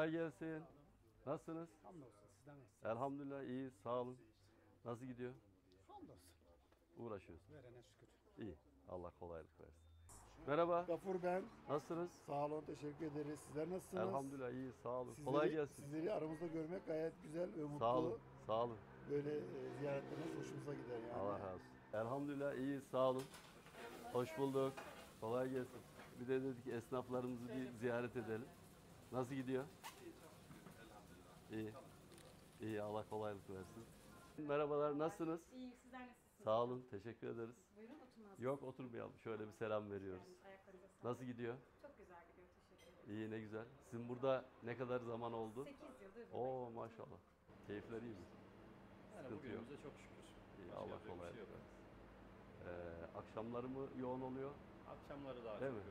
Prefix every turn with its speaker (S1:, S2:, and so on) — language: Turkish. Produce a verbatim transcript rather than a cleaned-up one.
S1: Kolay gelsin. Nasılsınız?
S2: Hamdolsun, sizden nasılsınız?
S1: Elhamdülillah iyi, sağ olun. Nasıl gidiyor?
S2: Hamdolsun.
S1: Uğraşıyorsun.
S2: Verene şükür.
S1: İyi. Allah kolaylık versin. Merhaba.
S3: Gafur ben.
S1: Nasılsınız?
S3: Sağ olun, teşekkür ederiz. Sizler nasılsınız?
S1: Elhamdülillah iyi, sağ olun.
S3: Sizleri,
S1: Kolay gelsin.
S3: Sizleri aramızda görmek gayet güzel ve mutlu.
S1: Sağ olun. Sağ olun.
S3: Böyle e, ziyaretleriniz hoşumuza gider yani.
S1: Allah razı olsun. Elhamdülillah iyi, sağ olun. Hoş bulduk. Kolay gelsin. Bir de dedik esnaflarımızı bir ziyaret edelim. Nasıl gidiyor? İyi. İyi, Allah kolaylık versin. Merhabalar, nasılsınız?
S4: İyiyim, sizler nasılsınız?
S1: Sağ olun, teşekkür ederiz.
S4: Buyurun oturmaz.
S1: Yok, oturmayalım. Şöyle bir selam veriyoruz.
S4: Ayaklarınıza sağlık.
S1: Nasıl gidiyor?
S4: Çok güzel gidiyor, teşekkür ederim.
S1: İyi, ne güzel. Sizin burada ne kadar zaman oldu?
S4: sekiz yıldır
S1: Oo,
S4: buradayım.
S1: maşallah. Keyifler iyi mi?
S5: Yani
S1: Sıkıntı yok.
S5: bugünümüze çok şükür.
S1: İyi,
S5: Başka
S1: Allah
S5: yapacak bir
S1: kolaylık
S5: şey yok.
S1: versin. Ee, akşamları mı yoğun oluyor?
S5: Akşamları daha
S1: Değil
S5: çok
S1: mi?